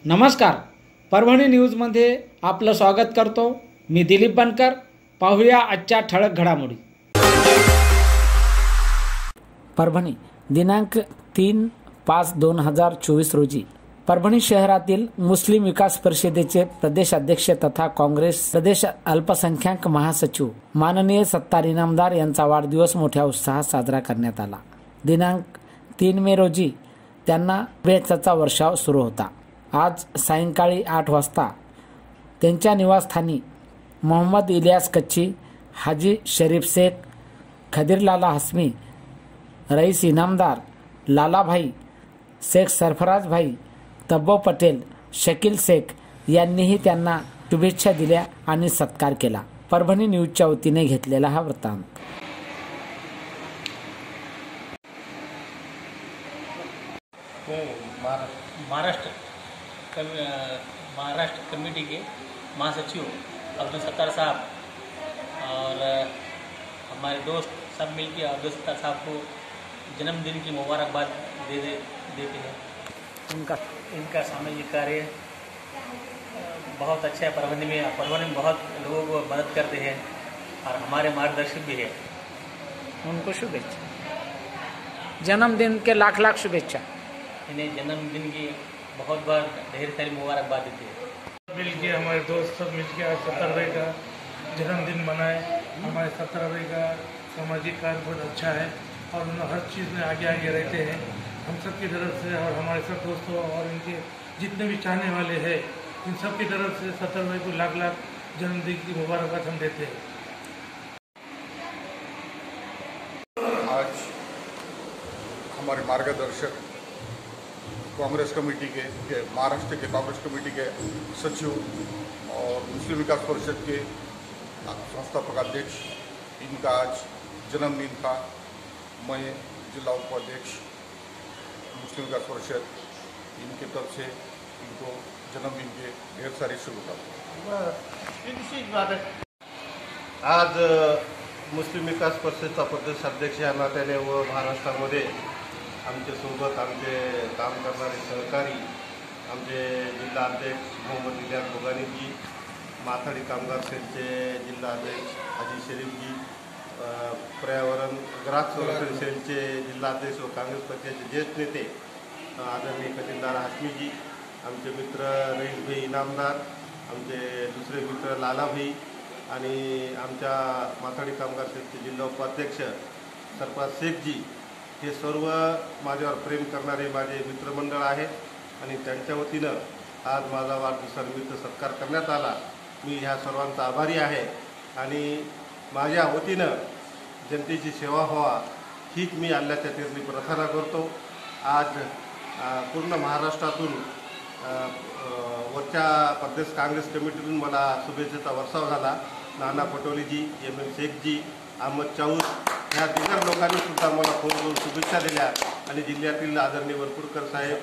नमस्कार, परभणी न्यूजमध्ये आपलं स्वागत करतो। मी दिलीप बनकर। पाहूया आजच्या ठळक घडामोडी। परभणी दिनांक 3/5/2024 रोजी परभणी शहरातील मुस्लिम विकास परिषदेचे प्रदेश अध्यक्ष तथा काँग्रेस प्रदेश अल्पसंख्याक महासचिव माननीय सत्तार इनामदार यांचा वाढदिवस मोठ्या उत्साहात साजरा करण्यात आला। दिनांक 3 मे रोजी त्यांना शुभेच्छाचा वर्षाव सुरू होता। आज सायंकाळी 8 वाजता त्यांच्या निवासस्थानी मोहम्मद इलियास कच्ची, हाजी शरीफ शेख, खदीरलाला हसमी, रईस इनामदार, लालाभाई शेख, सरफराज भाई, तब्बो पटेल, शकील शेख यांनीही त्यांना शुभेच्छा दिल्या आणि सत्कार केला। परभणी न्यूजच्या वतीने घेतलेला हा वृत्तांत। महाराष्ट्र कमेटी के महासचिव अब्दुल सत्तार साहब और हमारे दोस्त सब मिलकर अब्दुल सत्तार साहब को जन्मदिन की मुबारकबाद देते हैं। इनका सामाजिक कार्य बहुत अच्छा है। परभणी में बहुत लोगों को मदद करते हैं और हमारे मार्गदर्शक भी है। उनको शुभेच्छा, जन्मदिन के लाख लाख शुभेच्छा। इन्हें जन्मदिन की बहुत बार ढेर सारी मुबारकबाद देते हैं। मिलके हमारे दोस्त सब मिलके आज 70 भाई का जन्मदिन मनाए। हमारे 70 भाई का सामाजिक कार्य बहुत अच्छा है और उन्हें हर चीज़ में आगे आगे रहते हैं। हम सब की तरफ से और हमारे सब दोस्तों और इनके जितने भी चाहने वाले हैं, इन सब की तरफ से 70 भाई को लाख लाख जन्मदिन की मुबारकबाद हम देते हैं। आज हमारे मार्गदर्शक कांग्रेस कमेटी के महाराष्ट्र के कांग्रेस कमेटी के सचिव और मुस्लिम विकास परिषद के संस्थापक अध्यक्ष, इनका आज जन्मदिन था। मैं जिला उपाध्यक्ष मुस्लिम विकास परिषद, इनके तरफ से इनको जन्मदिन के ढेर सारी शुभकामनाएं। आज मुस्लिम विकास परिषदेचा प्रदेश अध्यक्ष या नात्याने व महाराष्ट्रामध्ये आमचे सोबत आमचे काम करणारे सहकारी आमचे जिल्हा अध्यक्ष मोहम्मद इलियास बोगानीजी, माथाडी कामगार सेलचे जिल्हा अध्यक्ष हाजी शरीफजी, पर्यावरण ग्राहक संरक्षण सेलचे जिल्हा अध्यक्ष व काँग्रेस पक्षाचे ज्येष्ठ नेते आदरणीय खदीरलाला हसमीजी, आमचे मित्र रईस भाई इनामदार, आमचे दुसरे मित्र लालाभाई आणि आमच्या माथाडी कामगार सेलचे जिल्हा उपाध्यक्ष सरफराज शेखजी, हे सर्व माझ्यावर प्रेम करणारे माझे मित्रमंडळ आहेत आणि त्यांच्या वतीनं आज माझा वाढदिवसानिमित्त सत्कार करण्यात आला। मी ह्या सर्वांचा आभारी आहे आणि माझ्या वतीनं जनतेची सेवा व्हावा हीच मी अल्लाच्या चरणी प्रार्थना करतो। आज पूर्ण महाराष्ट्रातून वरच्या प्रदेश काँग्रेस कमिटीतून मला शुभेच्छेचा वर्षाव झाला। नाना पटोलेजी, MM शेखजी, अहमद चाऊस ह्या दिग्गज लोकांनी सुद्धा मला फोन करून शुभेच्छा दिल्या आणि जिल्ह्यातील आदरणीय वरपुडकर साहेब,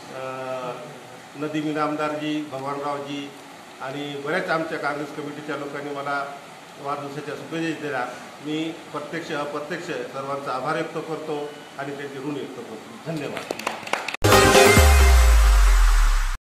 नदीम इनामदारजी, भगवानरावजी आणि बऱ्याच आमच्या काँग्रेस कमिटीच्या लोकांनी मला वाढदिवसाच्या शुभेच्छा दिल्या। मी प्रत्यक्ष अप्रत्यक्ष सर्वांचा आभार व्यक्त करतो आणि त्यांचे ऋण व्यक्त करतो। धन्यवाद।